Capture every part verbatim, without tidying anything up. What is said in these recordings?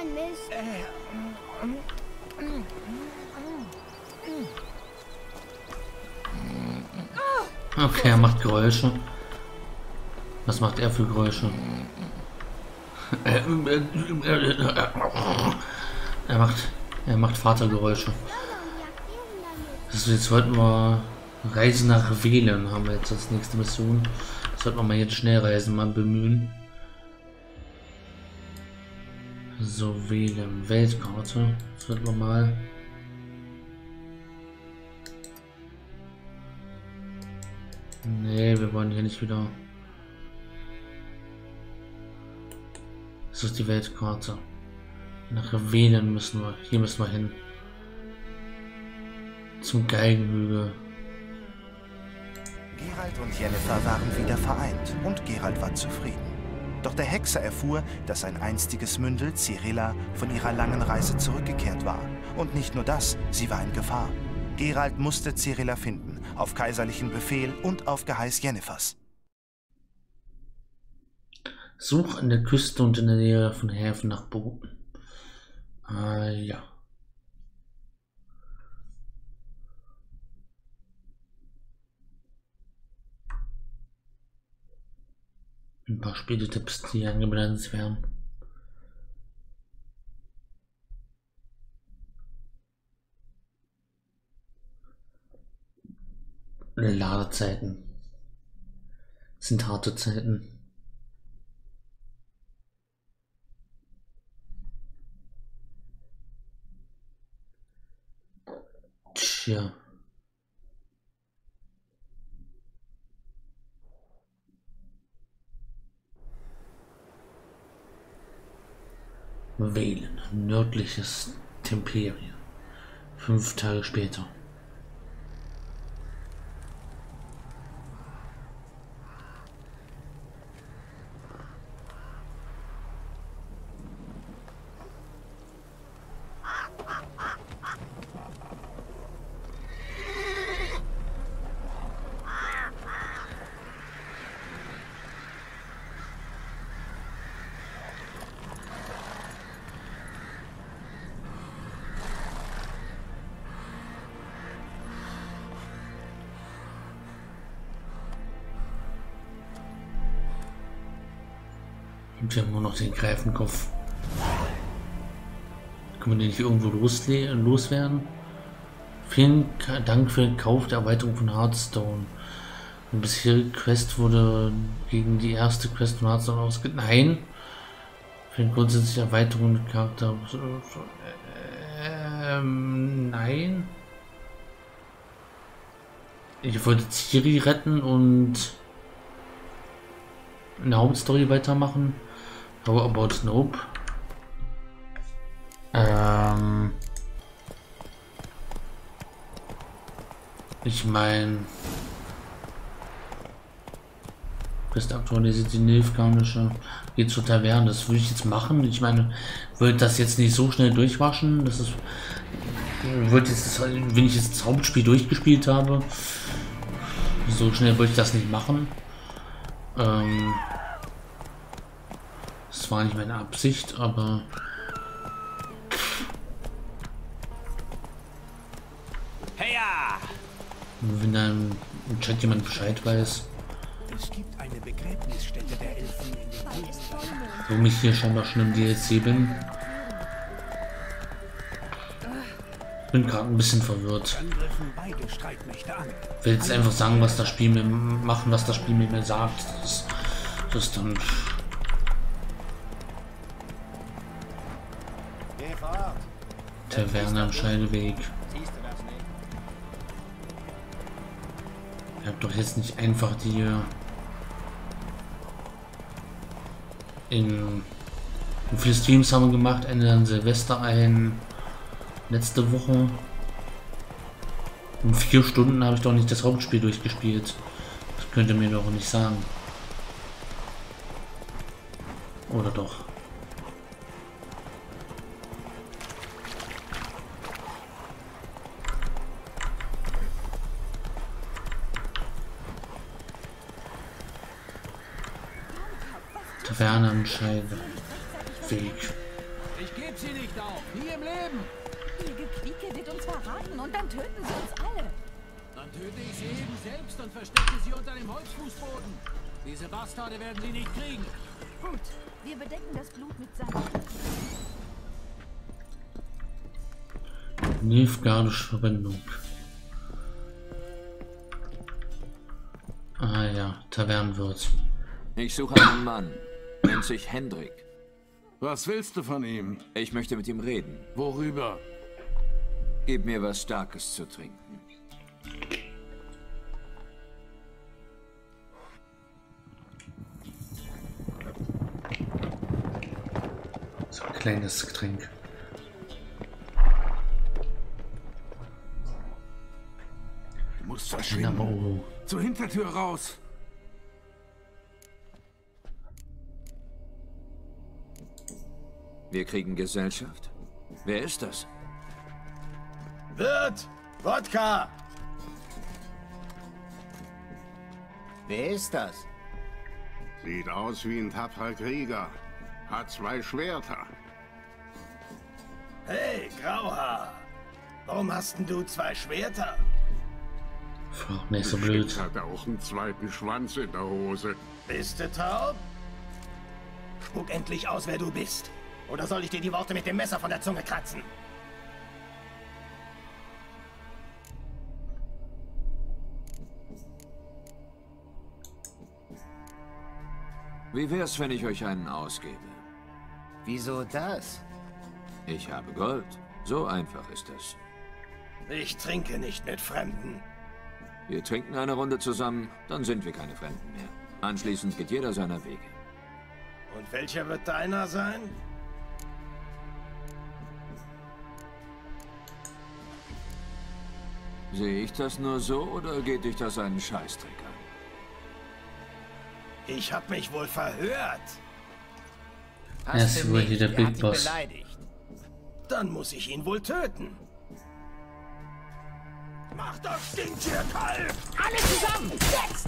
ein Mist. Okay, er macht Geräusche. Was macht er für Geräusche? Er macht, er macht Vatergeräusche. Also jetzt wollten wir Reisen nach Wählen, haben wir jetzt als nächste Mission. Sollten wir mal jetzt Schnellreisen mal bemühen. So, wählen. Weltkarte. Sollten wir mal. Nee, wir wollen hier nicht wieder. Das ist die Weltkarte. Nach Wählen müssen wir. Hier müssen wir hin. Zum Geigenhügel. Geralt und Yennefer waren wieder vereint und Geralt war zufrieden. Doch der Hexer erfuhr, dass sein einstiges Mündel, Cirilla, von ihrer langen Reise zurückgekehrt war. Und nicht nur das, sie war in Gefahr. Geralt musste Cirilla finden, auf kaiserlichen Befehl und auf Geheiß Yennefers. Such an der Küste und in der Nähe von Häfen nach Booten. Ah, ja. Ein paar Spieltipps, die angeblendet werden. Ladezeiten sind harte Zeiten. Tja. Wählen, nördliches Temperien. Fünf Tage später. Und wir haben nur noch den Greifenkopf. Können wir den nicht irgendwo loswerden? Vielen Dank für den Kauf der Erweiterung von Hearthstone. Die bisherige Quest wurde gegen die erste Quest von Hearthstone ausge... Nein! Für den grundsätzliche Erweiterung der Charakter... Ähm, nein. Ich wollte Ciri retten und eine Hauptstory weitermachen. How about Nope? Ähm ich meine, bist aktualisiert die Nilfgaunische, geht zur Taverne. Das würde ich jetzt machen. Ich meine, würde das jetzt nicht so schnell durchwaschen. Das ist, wird jetzt, wenn ich jetzt das Hauptspiel durchgespielt habe, so schnell würde ich das nicht machen. Ähm, das war nicht meine Absicht, aber Heya! wenn da im Chat jemand Bescheid weiß, Es gibt eine Begräbnisstätte der Elfen in den Wüsten. warum ich hier scheinbar schon im D L C bin. Ich bin gerade ein bisschen verwirrt. Dann griffen beide Streitmächte an. Ich will jetzt einfach sagen, was das Spiel mir machen, was das Spiel mir sagt. Das, das ist dann. Taverne am Scheideweg. Ihr habt doch jetzt nicht einfach die in, in viele Streams haben wir gemacht, Ende an Silvester ein, letzte Woche. Um vier Stunden habe ich doch nicht das Hauptspiel durchgespielt. Das könnt ihr mir doch nicht sagen. Oder doch? Taverne am Scheideweg. Ich gebe sie nicht auf. Nie im Leben. Ihr Gequieke wird uns verraten und dann töten sie uns alle. Dann töte ich sie eben selbst und verstecke sie unter dem Holzfußboden. Diese Bastarde werden sie nicht kriegen. Gut, wir bedecken das Blut mit Sand. Nilfgaardische Verbindung. Ah ja, Tavernenwirt. Ich suche einen Mann. Nennt sich Hendrik. Was willst du von ihm? Ich möchte mit ihm reden. Worüber? Gib mir was Starkes zu trinken. So ein kleines Getränk. Du musst verschwinden. Oh. Zur Hintertür raus. Wir kriegen Gesellschaft. Wer ist das? Wirt! Wodka! Wer ist das? Sieht aus wie ein tapferer Krieger. Hat zwei Schwerter. Hey, Grauhaar! Warum hast denn du zwei Schwerter? Frag nicht so blöd. Bestimmt hat er auch einen zweiten Schwanz in der Hose. Bist du taub? Spuck endlich aus, wer du bist. Oder soll ich dir die Worte mit dem Messer von der Zunge kratzen? Wie wär's, wenn ich euch einen ausgebe? Wieso das? Ich habe Gold. So einfach ist es. Ich trinke nicht mit Fremden. Wir trinken eine Runde zusammen, dann sind wir keine Fremden mehr. Anschließend geht jeder seiner Wege. Und welcher wird deiner sein? Sehe ich das nur so oder geht dich das einen Scheißdreck an? Ich hab mich wohl verhört. Er ist wohl hier der Big Boss. Dann muss ich ihn wohl töten. Mach das Stinktier kalt! Alle zusammen! Jetzt!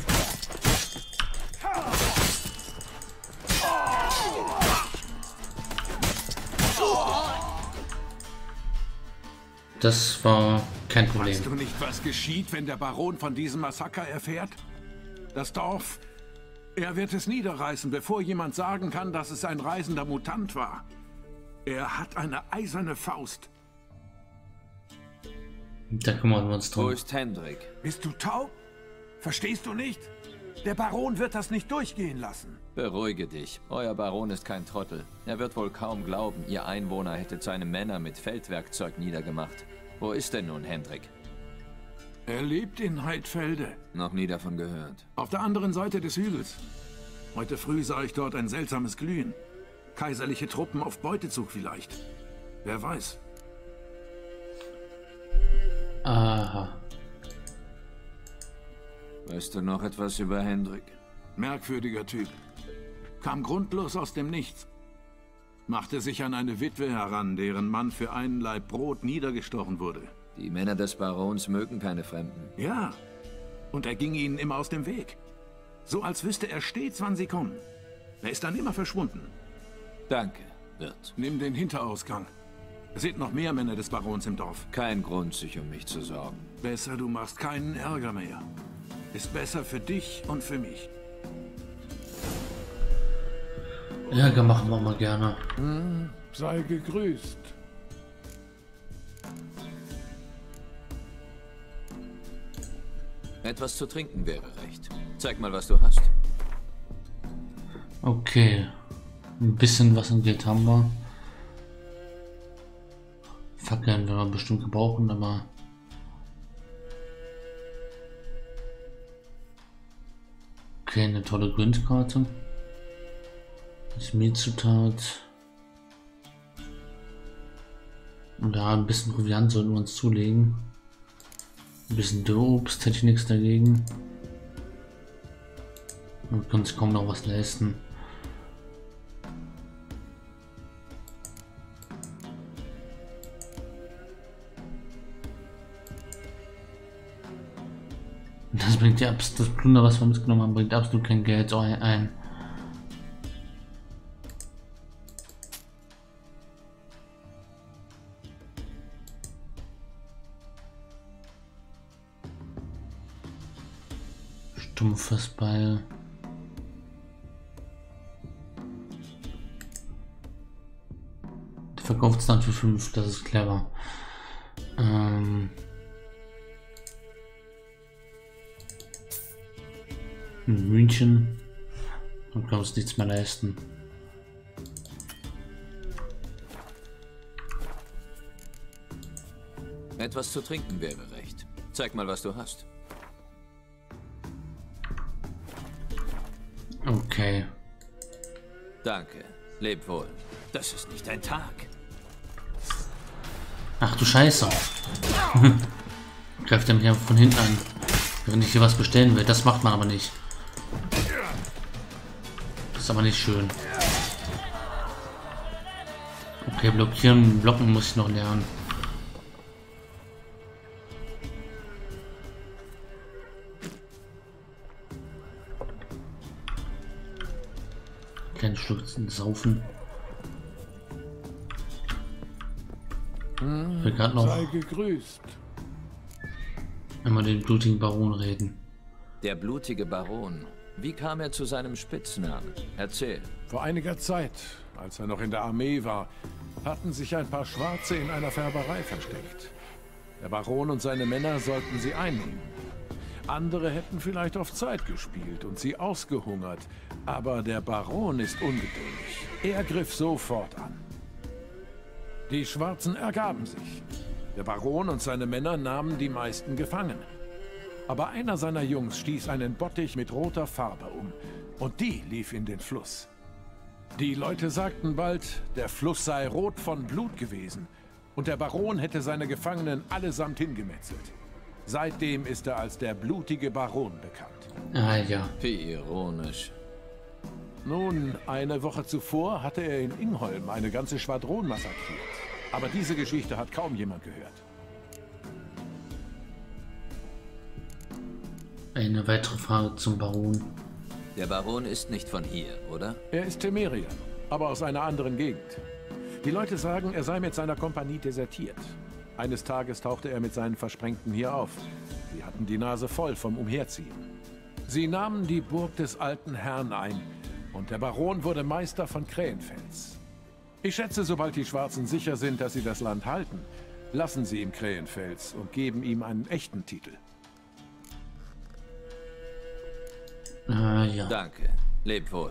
Das war kein Problem. Weißt du nicht, was geschieht, wenn der Baron von diesem Massaker erfährt? Das Dorf, er wird es niederreißen, bevor jemand sagen kann, dass es ein reisender Mutant war. Er hat eine eiserne Faust. Da kümmern wir uns Wo drum. ist Hendrik? Bist du taub? Verstehst du nicht? Der Baron wird das nicht durchgehen lassen. Beruhige dich. Euer Baron ist kein Trottel. Er wird wohl kaum glauben, ihr Einwohner hättet seine Männer mit Feldwerkzeug niedergemacht. Wo ist denn nun Hendrik? Er lebt in Heidfelde, Noch nie davon gehört. auf der anderen Seite des Hügels. Heute früh sah ich dort ein seltsames Glühen. Kaiserliche Truppen auf Beutezug vielleicht. Wer weiß. Aha. Weißt du noch etwas über Hendrik? Merkwürdiger Typ. Kam grundlos aus dem Nichts. Machte sich an eine Witwe heran, deren Mann für einen Laib Brot niedergestochen wurde. Die Männer des Barons mögen keine Fremden. Ja, und er ging ihnen immer aus dem Weg. So als wüsste er stets, wann sie kommen. Er ist dann immer verschwunden. Danke, Wirt. Nimm den Hinterausgang. Es sind noch mehr Männer des Barons im Dorf. Kein Grund, sich um mich zu sorgen. Besser, du machst keinen Ärger mehr. Ist besser für dich und für mich. Ärger machen wir mal gerne. Hm, sei gegrüßt. Etwas zu trinken wäre recht. Zeig mal, was du hast. Okay. Ein bisschen was an Geld haben wir. Fackeln werden wir bestimmt gebrauchen, aber... Okay, eine tolle Gründkarte. Das Mietzutat. Und da ein bisschen Proviant sollten wir uns zulegen. Ein bisschen Obst hätte ich nichts dagegen. Wir können uns kaum noch was leisten. Das bringt ja das Plunder, was wir mitgenommen haben, bringt absolut kein Geld ein. Stumpfes Beil. Der verkauft es dann für fünf, das ist clever. Ähm In München. Dann können wir uns nichts mehr leisten. Etwas zu trinken wäre recht. Zeig mal, was du hast. Okay. Danke. Leb wohl. Das ist nicht dein Tag. Ach du Scheiße. Greift er mich einfach von hinten an, wenn ich hier was bestellen will. Das macht man aber nicht. Das ist aber nicht schön. Okay, blockieren, blocken muss ich noch lernen. Kein Schluck saufen. Ich will gerade noch Sei gegrüßt. einmal den blutigen Baron reden. Der blutige Baron. Wie kam er zu seinem Spitznamen? Erzähl. Vor einiger Zeit, als er noch in der Armee war, hatten sich ein paar Schwarze in einer Färberei versteckt. Der Baron und seine Männer sollten sie einnehmen. Andere hätten vielleicht auf Zeit gespielt und sie ausgehungert, aber der Baron ist ungeduldig. Er griff sofort an. Die Schwarzen ergaben sich. Der Baron und seine Männer nahmen die meisten gefangen. Aber einer seiner Jungs stieß einen Bottich mit roter Farbe um und die lief in den Fluss. Die Leute sagten bald, der Fluss sei rot von Blut gewesen und der Baron hätte seine Gefangenen allesamt hingemetzelt. Seitdem ist er als der blutige Baron bekannt. Ah ja. Wie ironisch. Nun, eine Woche zuvor hatte er in Ingholm eine ganze Schwadron massakriert. Aber diese Geschichte hat kaum jemand gehört. Eine weitere Frage zum Baron. Der Baron ist nicht von hier, oder? Er ist Temerier, aber aus einer anderen Gegend. Die Leute sagen, er sei mit seiner Kompanie desertiert. Eines Tages tauchte er mit seinen Versprengten hier auf. Sie hatten die Nase voll vom Umherziehen. Sie nahmen die Burg des alten Herrn ein und der Baron wurde Meister von Krähenfels. Ich schätze, sobald die Schwarzen sicher sind, dass sie das Land halten, lassen sie ihm Krähenfels und geben ihm einen echten Titel. Ah ja. Danke. Leb wohl.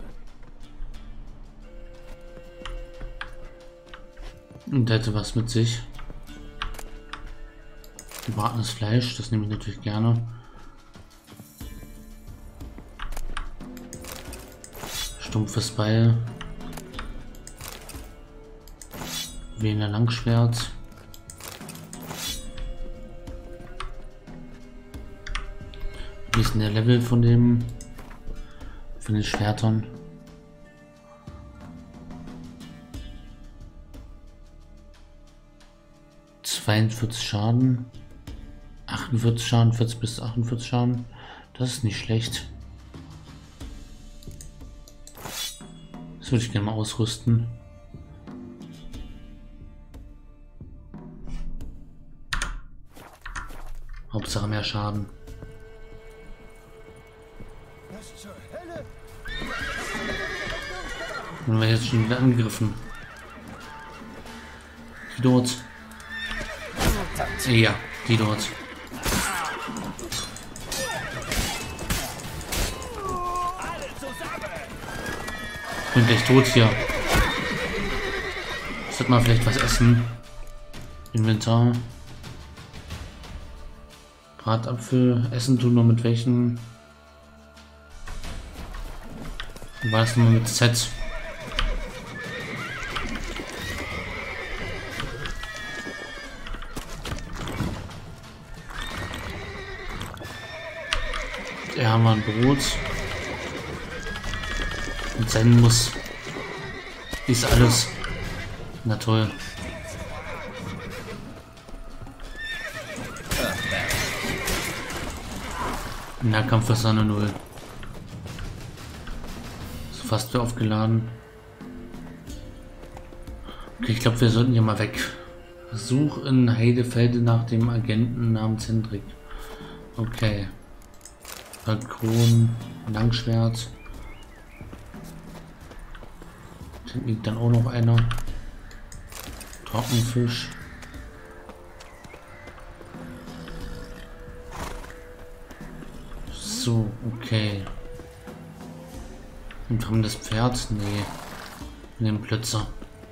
Und der hätte was mit sich. Gebratenes Fleisch, das nehme ich natürlich gerne. Stumpfes Beil. Wiener Langschwert. Wie ist denn der Level von dem? Von den Schwertern? zweiundvierzig Schaden. achtundvierzig Schaden, vierzig bis achtundvierzig Schaden. Das ist nicht schlecht. Das würde ich gerne mal ausrüsten. Hauptsache mehr Schaden. Und wir jetzt schon wieder angegriffen. Die dort. Ja, die dort. Ich bin gleich tot hier. Sollte man vielleicht was essen. Inventar. Bratapfel. Essen tun wir mit welchen? War das nur mit Z? Ja, haben wir ein Brot. Und sein muss. Ist alles. Na toll. Nahkampf ist eine Null. Ist fast wieder aufgeladen. Okay, ich glaube, wir sollten hier mal weg. Such in Heidefelde nach dem Agenten namens Hendrik. Okay. Falkon, Langschwert. Da liegt dann auch noch einer. Trockenfisch. So, okay. Und haben das Pferd? Nee. Den Blitzer.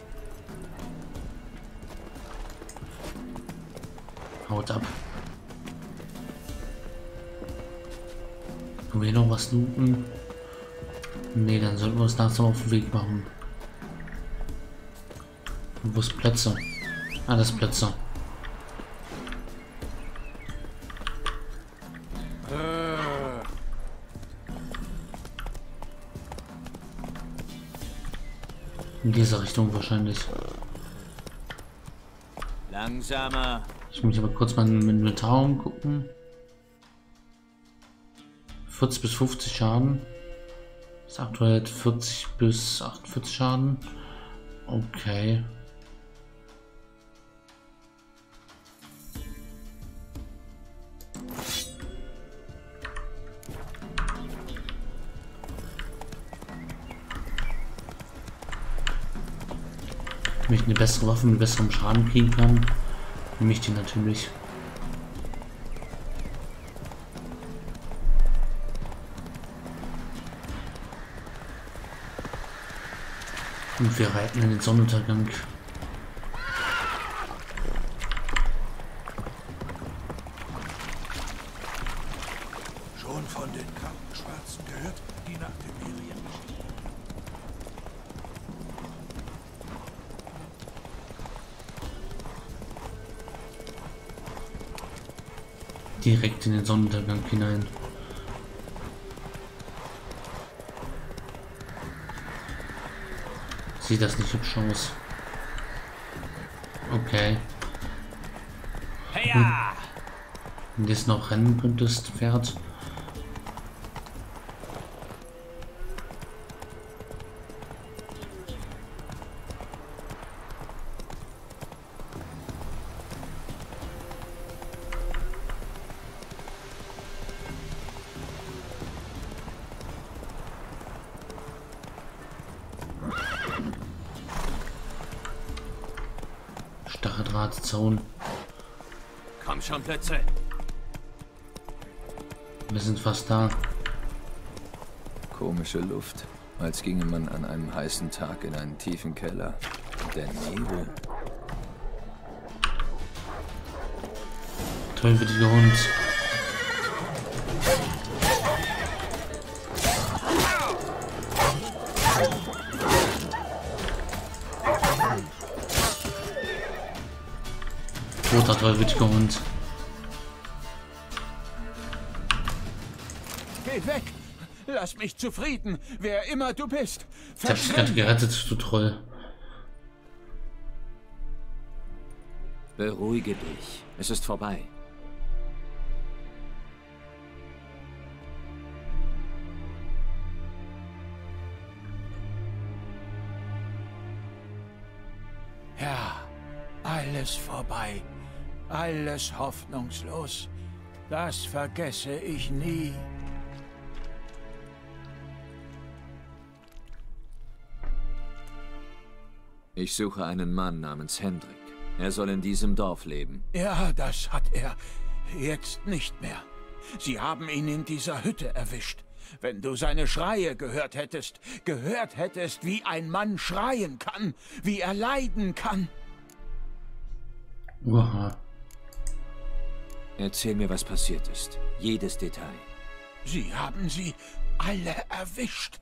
Haut ab. Können wir hier noch was looten? Nee, dann sollten wir uns langsam auf den Weg machen. Und wo ist Blitzer? Ah, das ist Blitzer. In diese Richtung wahrscheinlich. Langsamer. Ich muss aber kurz mal in Inventar umgucken. vierzig bis fünfzig Schaden. Das aktuell vierzig bis achtundvierzig Schaden. Okay. Wenn ich eine bessere Waffe mit besserem Schaden kriegen kann, nehme ich die natürlich. Und wir reiten in den Sonnenuntergang. Schon von den kranken Schwarzen gehört, die nach Temerien gestiegen. Direkt in den Sonnenuntergang hinein. Sieht das nicht hübsch aus? Okay. Hm. Wenn du jetzt noch rennen könntest, Pferd. Stacheldrahtzaun. Komm schon, Blitze. Wir sind fast da. Komische Luft, als ginge man an einem heißen Tag in einen tiefen Keller. Der Nebel. Tollwütiger Hund. Toter tollwütiger Hund. Geh weg! Lass mich zufrieden, wer immer du bist. Ich hab dich gerade gerettet, du Troll. Beruhige dich. Es ist vorbei. Ja, alles vorbei. Alles hoffnungslos. Das vergesse ich nie. Ich suche einen Mann namens Hendrik. Er soll in diesem Dorf leben. Ja, das hat er. Jetzt nicht mehr. Sie haben ihn in dieser Hütte erwischt. Wenn du seine Schreie gehört hättest, gehört hättest, wie ein Mann schreien kann, wie er leiden kann. Oha. Erzähl mir, was passiert ist. Jedes Detail. Sie haben sie alle erwischt.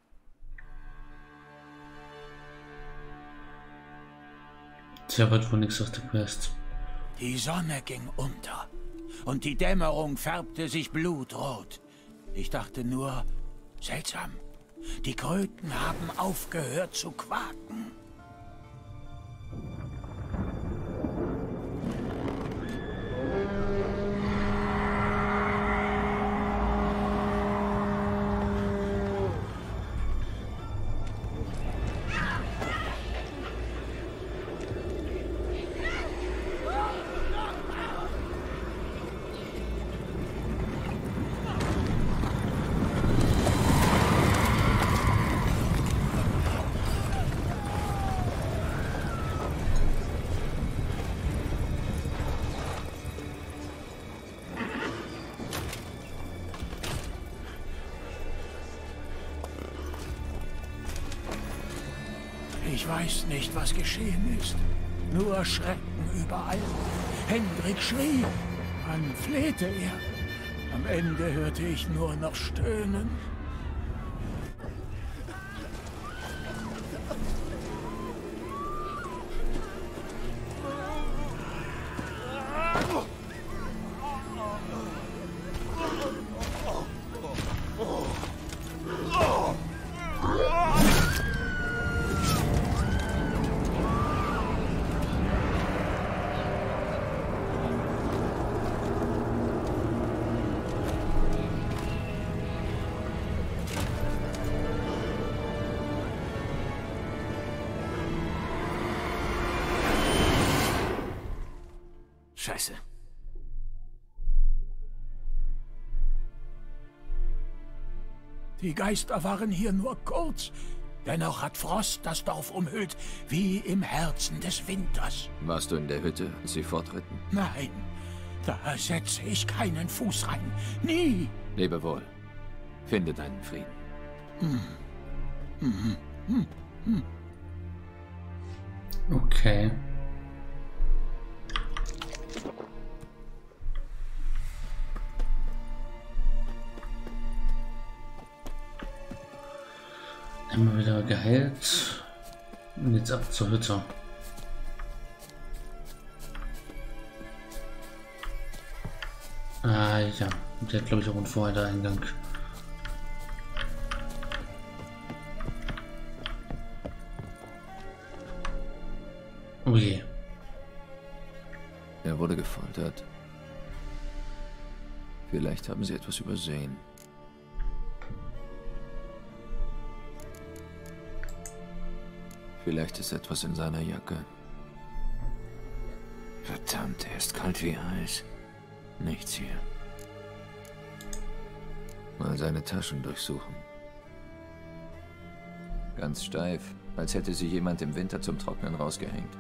Tja, wird wohl nichts aus der Quest. Die Sonne ging unter und die Dämmerung färbte sich blutrot. Ich dachte nur, seltsam, die Kröten haben aufgehört zu quaken. Ich weiß nicht, was geschehen ist. Nur Schrecken überall. Hendrik schrie. Dann flehte er. Am Ende hörte ich nur noch Stöhnen. Scheiße. Die Geister waren hier nur kurz. Dennoch hat Frost das Dorf umhüllt, wie im Herzen des Winters. Warst du in der Hütte, als sie fortritten? Nein, da setze ich keinen Fuß rein. Nie. Lebe wohl. Finde deinen Frieden. Hm. Hm. Hm. Hm. Okay. Immer wieder geheilt. Und jetzt ab zur Hütte. Ah ja, der hat glaube ich auch einen Vordereingang. Oh je. Er wurde gefoltert. Vielleicht haben sie etwas übersehen. Vielleicht ist etwas in seiner Jacke. Verdammt, er ist kalt wie Eis. Nichts hier. Mal seine Taschen durchsuchen. Ganz steif, als hätte sie jemand im Winter zum Trocknen rausgehängt.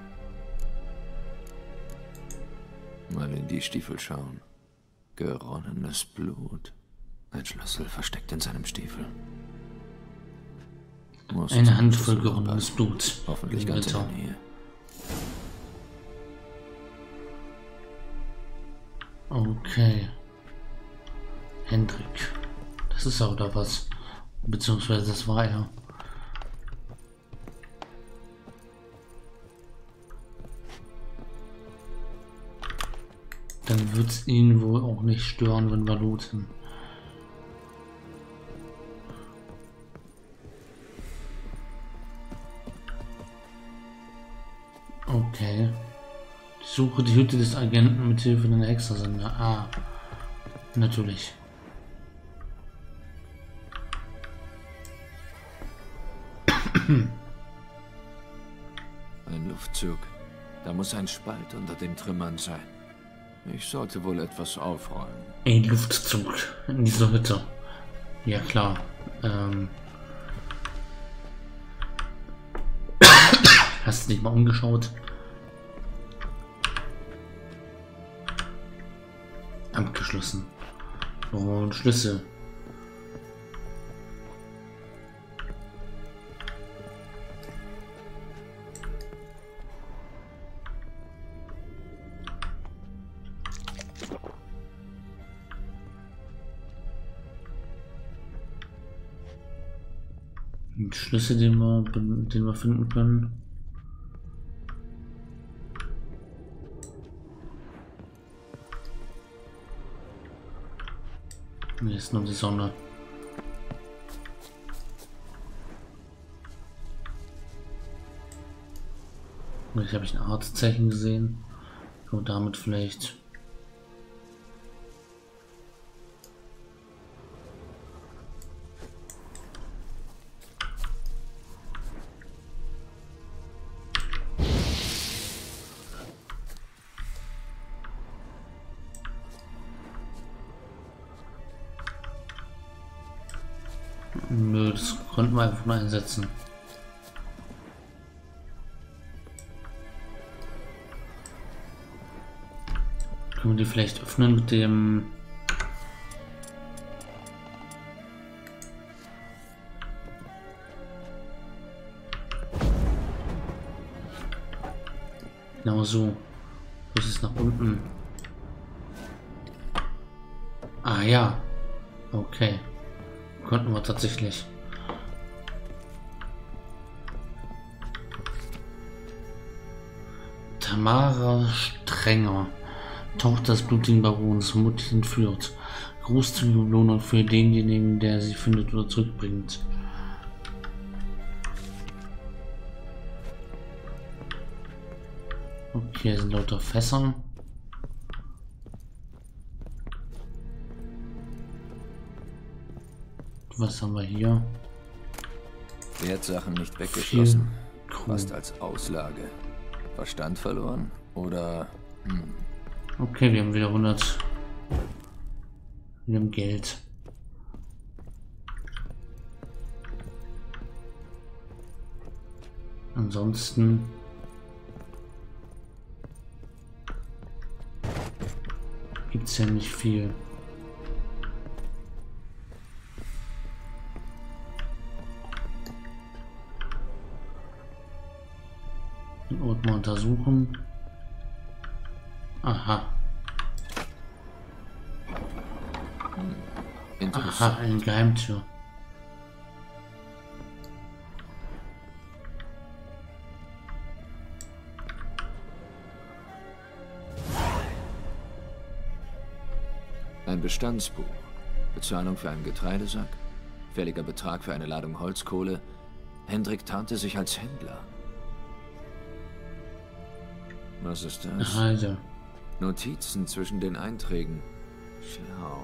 Mal in die Stiefel schauen. Geronnenes Blut. Ein Schlüssel versteckt in seinem Stiefel. Muss Eine Handvoll geronnenes Blut. Hoffentlich ganz in der Nähe. Okay. Hendrik. Das ist auch da was. Beziehungsweise das war er. Dann wird es ihn wohl auch nicht stören, wenn wir looten. Okay. Ich suche die Hütte des Agenten mit Hilfe einer Hexersender. Ah, natürlich. Ein Luftzug. Da muss ein Spalt unter den Trümmern sein. Ich sollte wohl etwas aufräumen. Ein Luftzug in dieser Hütte. Ja klar. Ähm. Hast du dich mal umgeschaut? Abgeschlossen. Und Schlüssel. Und Schlüssel, den wir, den wir finden können. Hier ist nur die Sonne. Vielleicht habe ich ein Arztzeichen gesehen. Und damit vielleicht. Nö, das konnten wir einfach mal einsetzen. Können wir die vielleicht öffnen mit dem... Genau so. Das ist nach unten. Ah ja. Okay. Konnten wir tatsächlich. Tamara Strenger. Tochter des blutigen Barons, vermutlich entführt. Großzügige Belohnung für denjenigen, der sie findet oder zurückbringt. Okay, hier sind lauter Fässer. Was haben wir hier? Wertsachen nicht weggeschlossen. Viel Fast als Auslage. Verstand verloren? Oder... Hm. Okay, wir haben wieder hundert. Wir haben Geld. Ansonsten gibt es ja nicht viel. Den Ort mal untersuchen. Aha. Aha, eine Geheimtür. Ein Bestandsbuch. Bezahlung für einen Getreidesack. Fälliger Betrag für eine Ladung Holzkohle. Hendrik tarnte sich als Händler. Was ist das? Also. Notizen zwischen den Einträgen. Schlau.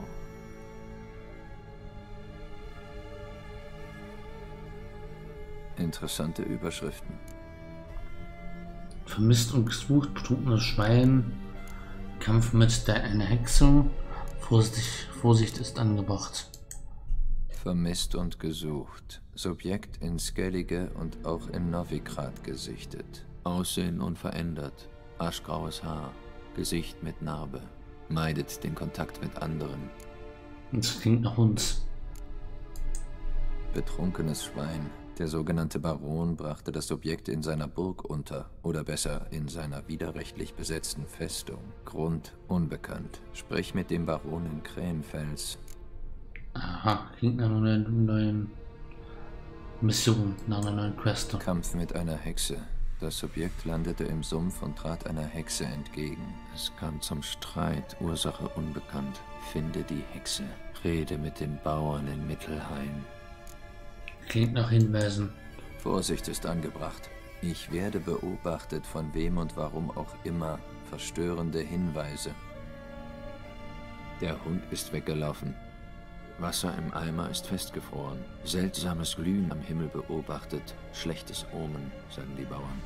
Interessante Überschriften. Vermisst und gesucht, betrunkenes Schwein. Kampf mit der eine Hexe. Vorsicht, Vorsicht ist angebracht. Vermisst und gesucht. Subjekt in Skellige und auch in Novigrad gesichtet. Aussehen unverändert. Aschgraues Haar. Gesicht mit Narbe. Meidet den Kontakt mit anderen. Das klingt nach uns. Betrunkenes Schwein. Der sogenannte Baron brachte das Subjekt in seiner Burg unter, oder besser in seiner widerrechtlich besetzten Festung. Grund unbekannt. Sprich mit dem Baron in Krähenfels. Aha, klingt nach einer neuen Mission, nach einer neuen Quest. Kampf mit einer Hexe. Das Subjekt landete im Sumpf und trat einer Hexe entgegen. Es kam zum Streit, Ursache unbekannt. Finde die Hexe. Rede mit den Bauern in Mittelhain. Klingt nach Hinweisen. Vorsicht ist angebracht. Ich werde beobachtet, von wem und warum auch immer. Verstörende Hinweise. Der Hund ist weggelaufen. Wasser im Eimer ist festgefroren. Seltsames Glühen am Himmel beobachtet. Schlechtes Omen, sagen die Bauern.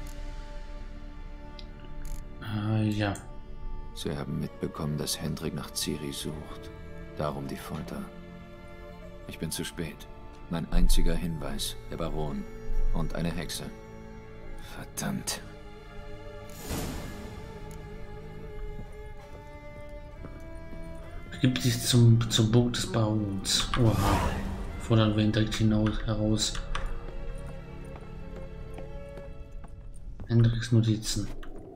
Ah, ja. Sie haben mitbekommen, dass Hendrik nach Ciri sucht. Darum die Folter. Ich bin zu spät. Mein einziger Hinweis, der Baron und eine Hexe. Verdammt. Begibt sich zum, zur Burg des Barons. Oha. Fordern wir ihn direkt hinaus, heraus. Hendriks Notizen.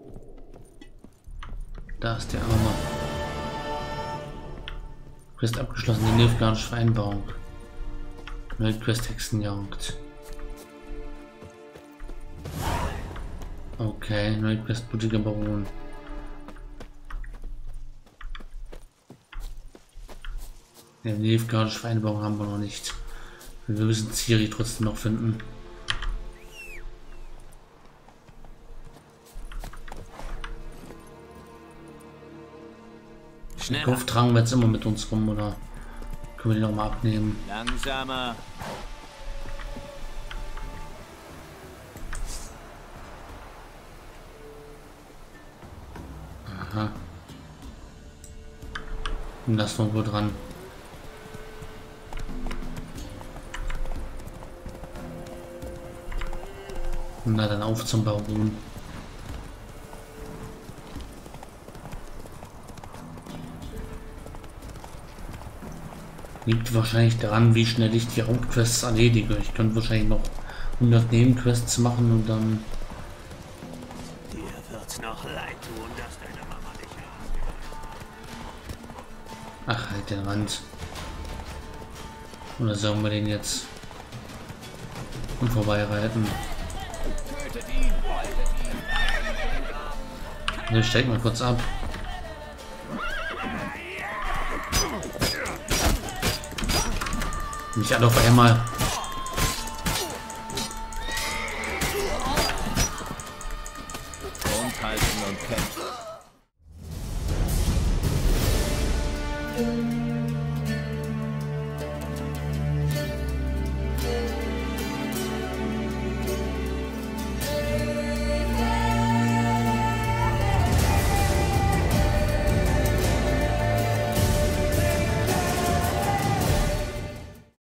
Da ist der Arme. Quest abgeschlossen, die Nilfgaardische Vereinbarung. Neue Quest Hexenjagd. Okay, neue Quest blutiger Baron. Ja, die Nilfgaardische Vereinbarung haben wir noch nicht. Wir müssen Ciri trotzdem noch finden. Den Kopf tragen wir jetzt immer mit uns rum, oder können wir den noch mal abnehmen? Langsamer. Aha. Und das war wohl dran. Na dann auf zum Baron. Liegt wahrscheinlich daran, wie schnell ich die Hauptquests erledige. Ich könnte wahrscheinlich noch hundert Nebenquests machen und dann wird's noch leid tun, dass deine Mama dich hat. Ach, halt den Rand. Oder sollen wir den jetzt und vorbeireiten? Ne, steig mal kurz ab. Nicht alle auf einmal. Und halten und kämpfen.